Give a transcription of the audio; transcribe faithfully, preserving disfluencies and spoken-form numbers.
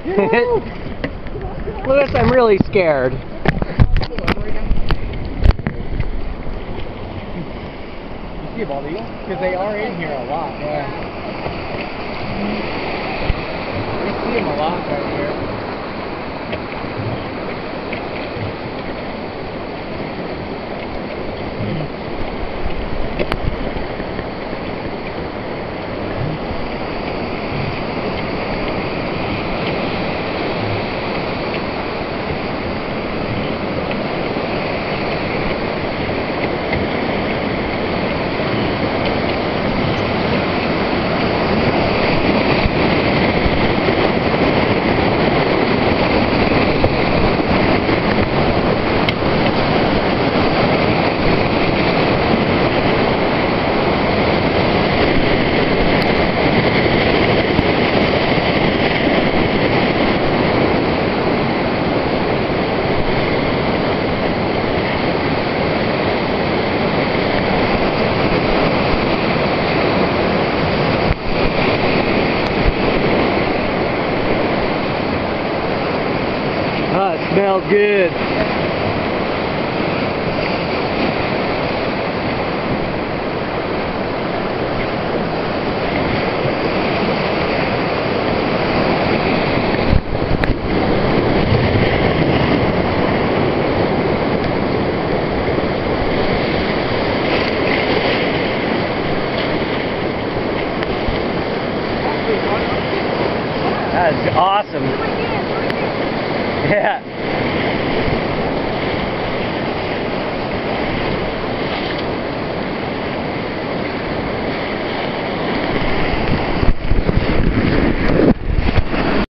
Louis, I'm really scared. You see bald eagle? Because they are in here a lot. Yeah. We see them a lot right here. Oh, it smells good. That's awesome. Yeah.